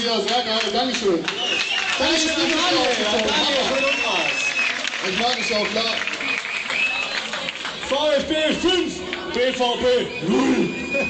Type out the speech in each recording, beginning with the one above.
Ja, sehr geil, Dankeschön. Dankeschön an alle. Ich mag es auch, klar. VfB 5, BVB 0.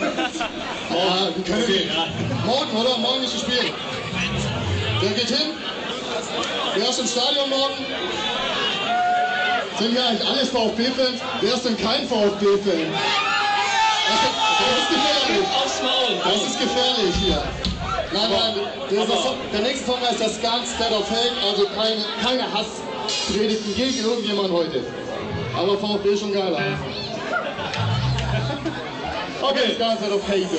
Morgen, oder? Morgen ist das Spiel. Wer geht hin? Wer ist im Stadion morgen? Sind hier eigentlich alles VfB-Fans? Wer ist denn kein VfB-Fan? Das ist gefährlich. Das ist gefährlich hier. Nein, der nächste Song heißt das Cannstatt of Hate, also keine Hasspredigten gegen irgendjemand heute. Aber VfB ist schon geiler. Okay, Cannstatt of Hate.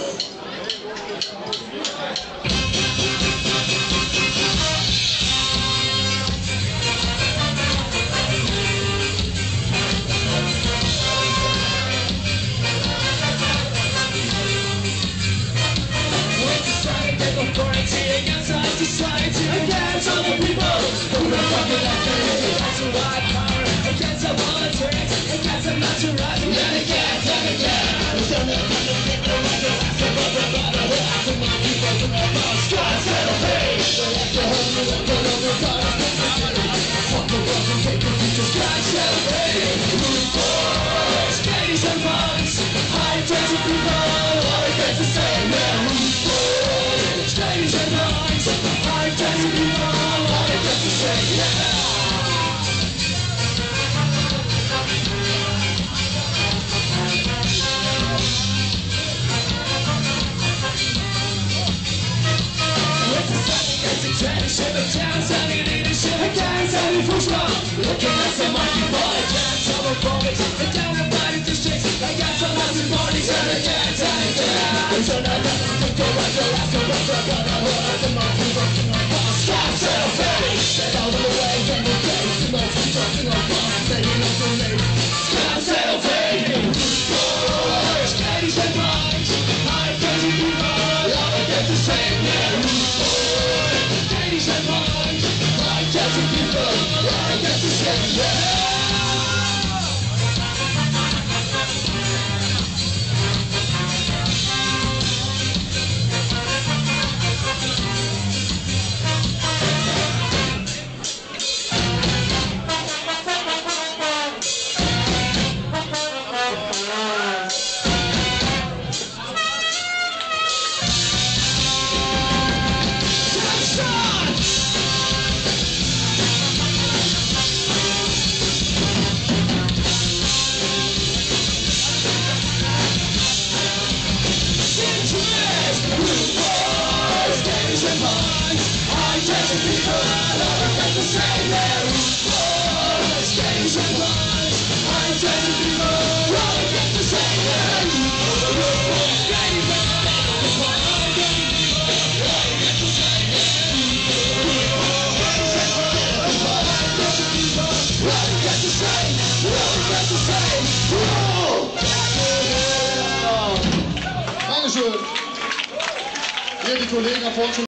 Society against all the people who don't fucking like me. Against the white power, against the politics, against the naturalizing, and against and again. There's no kind of people like the last of the brotherhood. After my people from the past, God's gonna pay. They have to hold me up on the time. Fuck the world and take the future's God's gonna pay. Root boys, ladies and punks, high-dressed people, all against the same man. Root boys, ladies and punks, high-dressed people, all against the same man. Tradition of towns and leadership against any Fußball. Looking at some monkey ball against homophobics, down the body districts against some Nazi parties and against and again. There's another thing to write the last of us. I'm gonna hold up the monkey working on boss. Stop self-hate. Get out of the way and the days. The most construction of boss. Maybe not too late. Stop self-hate. Boys, ladies and boys, high crazy people, all against the same man. Ladies and boys, high-classy people, all against the same man. Dankeschön. Hier die Kollegen da vorne schon